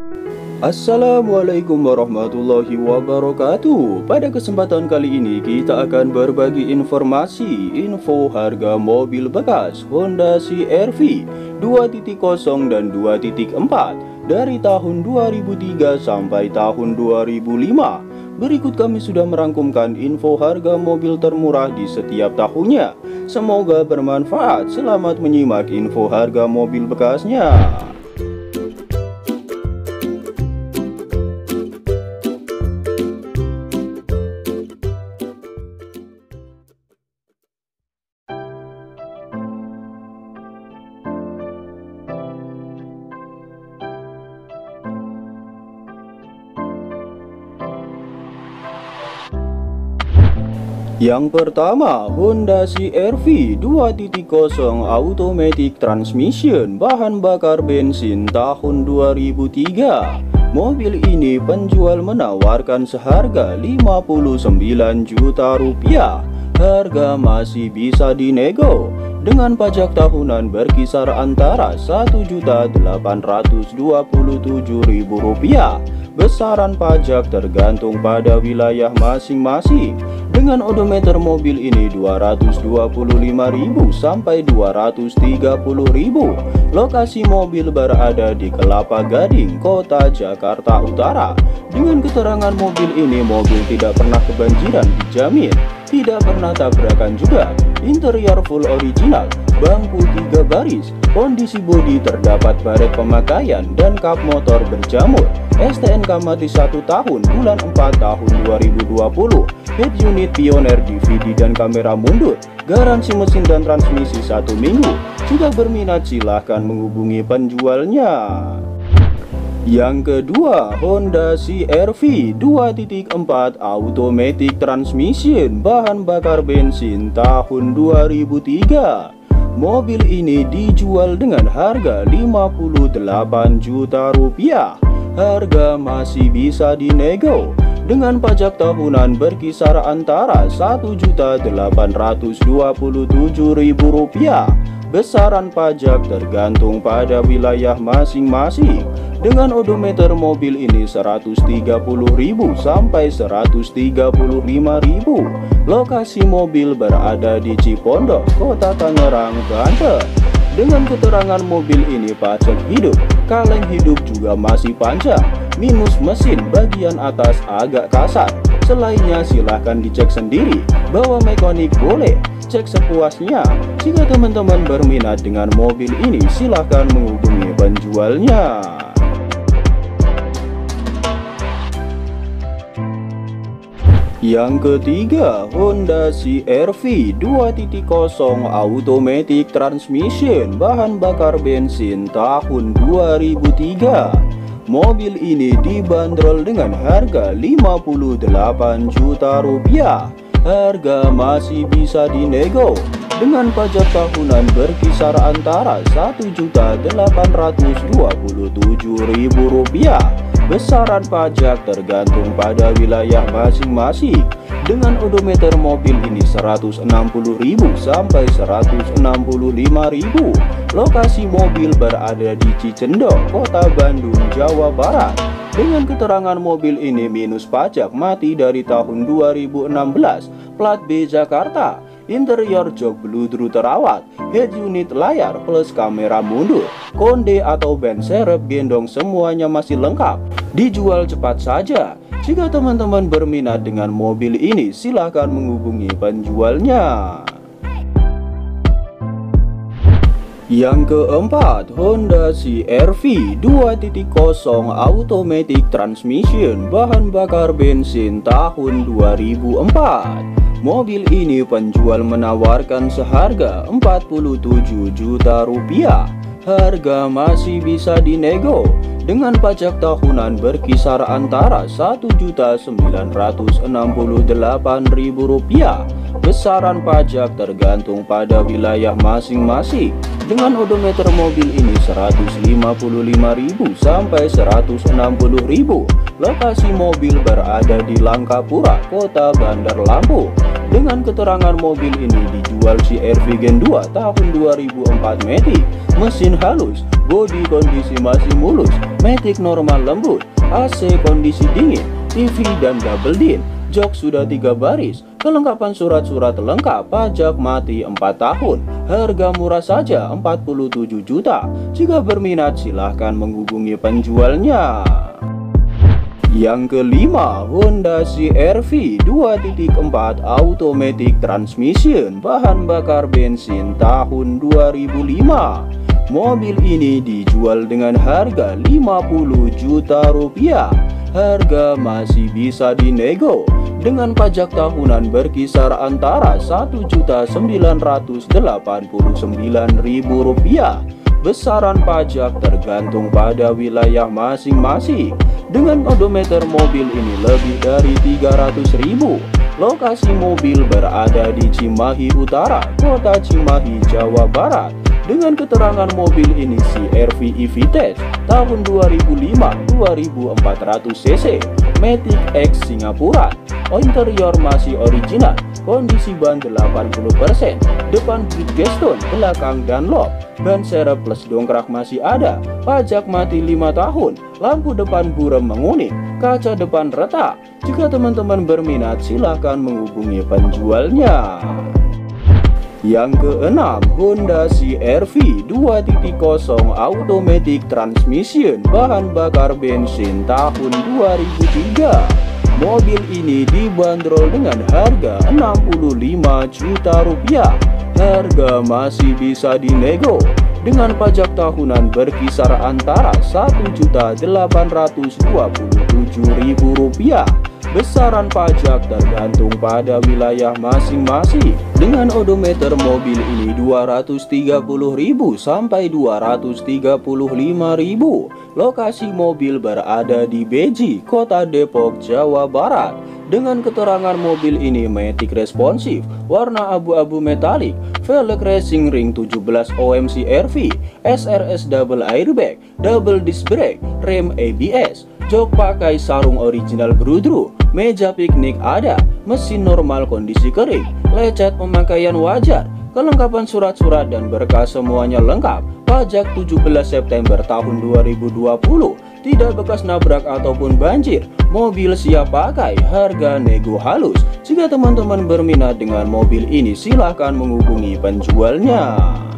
Assalamualaikum warahmatullahi wabarakatuh. Pada kesempatan kali ini kita akan berbagi info harga mobil bekas Honda CR-V 2.0 dan 2.4 dari tahun 2003 sampai tahun 2005. Berikut kami sudah merangkumkan info harga mobil termurah di setiap tahunnya. Semoga bermanfaat. Selamat menyimak info harga mobil bekasnya. Yang pertama, Honda CR-V 2.0 Automatic Transmission bahan bakar bensin tahun 2003. Mobil ini penjual menawarkan seharga 59 juta rupiah. Harga masih bisa dinego dengan pajak tahunan berkisar antara 1.827.000 rupiah. Besaran pajak tergantung pada wilayah masing-masing. Dengan odometer mobil ini 225.000 sampai 230.000. Lokasi mobil berada di Kelapa Gading, Kota Jakarta Utara. Dengan keterangan mobil ini, mobil tidak pernah kebanjiran dijamin, tidak pernah tabrakan juga. Interior full original, bangku 3 baris, kondisi bodi terdapat baret pemakaian dan kap motor berjamur. STNK mati 1 tahun bulan 4 tahun 2020. Head unit Pioneer DVD dan kamera mundur. Garansi mesin dan transmisi 1 minggu. Jika berminat silahkan menghubungi penjualnya. Yang kedua, Honda CR-V 2.4 Automatic Transmission bahan bakar bensin tahun 2003. Mobil ini dijual dengan harga 58 juta rupiah. Harga masih bisa dinego dengan pajak tahunan berkisar antara 1.827.000 rupiah. Besaran pajak tergantung pada wilayah masing-masing. Dengan odometer mobil ini 130.000 sampai 135.000. Lokasi mobil berada di Cipondoh, Kota Tangerang, Banten. Dengan keterangan mobil ini pajak hidup, kaleng hidup juga masih panjang, minus mesin bagian atas agak kasar. Selainnya silahkan dicek sendiri, bawa mekanik boleh, cek sepuasnya. Jika teman-teman berminat dengan mobil ini silahkan menghubungi penjualnya. Yang ketiga, Honda CR-V 2.0 Automatic Transmission bahan bakar bensin tahun 2003. Mobil ini dibanderol dengan harga 58 juta rupiah. Harga masih bisa dinego dengan pajak tahunan berkisar antara 1.827.000 rupiah. Besaran pajak tergantung pada wilayah masing-masing. Dengan odometer mobil ini 160.000 sampai 165.000. Lokasi mobil berada di Cicendo, Kota Bandung, Jawa Barat. Dengan keterangan mobil ini minus pajak mati dari tahun 2016. Plat B Jakarta. Interior jok bludru terawat, head unit layar plus kamera mundur, konde atau ban serep gendong semuanya masih lengkap. Dijual cepat saja. Jika teman-teman berminat dengan mobil ini silahkan menghubungi penjualnya. Yang keempat, Honda CR-V 2.0 Automatic Transmission bahan bakar bensin tahun 2004. Mobil ini penjual menawarkan seharga 47 juta rupiah. Harga masih bisa dinego dengan pajak tahunan berkisar antara 1.968.000 rupiah. Besaran pajak tergantung pada wilayah masing-masing. Dengan odometer mobil ini 155.000 sampai 160.000. Lokasi mobil berada di Langkapura, Kota Bandar Lampung. Dengan keterangan mobil ini dijual CR-V Gen 2 tahun 2004 Matic, mesin halus, bodi kondisi masih mulus, Matic normal lembut, AC kondisi dingin, TV dan double din, jok sudah 3 baris, kelengkapan surat-surat lengkap, pajak mati 4 tahun, harga murah saja 47 juta. Jika berminat silahkan menghubungi penjualnya. Yang kelima, Honda CR-V 2.4 Automatic Transmission, bahan bakar bensin tahun 2005. Mobil ini dijual dengan harga 50 juta rupiah. Harga masih bisa dinego dengan pajak tahunan berkisar antara Rp1.989.000. Besaran pajak tergantung pada wilayah masing-masing. Dengan odometer mobil ini lebih dari 300.000. Lokasi mobil berada di Cimahi Utara, Kota Cimahi, Jawa Barat. Dengan keterangan mobil ini CR-V EV-Tech tahun 2005 2400 cc, Matic X Singapura. Interior masih original, kondisi ban 80%, depan Bridgestone, belakang Dunlop, ban serep plus dongkrak masih ada, pajak mati 5 tahun, lampu depan buram menguning, kaca depan retak. Jika teman-teman berminat silahkan menghubungi penjualnya. Yang keenam, Honda CR-V 2.0 Automatic Transmission, bahan bakar bensin tahun 2003. Mobil ini dibanderol dengan harga 65 juta rupiah. Harga masih bisa dinego dengan pajak tahunan berkisar antara Rp1.827.000. Besaran pajak tergantung pada wilayah masing-masing. Dengan odometer mobil ini 230.000 sampai 235.000. Lokasi mobil berada di Beji, Kota Depok, Jawa Barat. Dengan keterangan mobil ini Matic responsif, warna abu-abu metalik, velg racing ring 17 ohm CR-V, SRS double airbag, double disc brake, rem ABS, jok pakai sarung original Brudru, meja piknik ada, mesin normal kondisi kering, lecet pemakaian wajar, kelengkapan surat-surat dan berkas semuanya lengkap, pajak 17 September tahun 2020, tidak bekas nabrak ataupun banjir, mobil siap pakai, harga nego halus. Jika teman-teman berminat dengan mobil ini silahkan menghubungi penjualnya.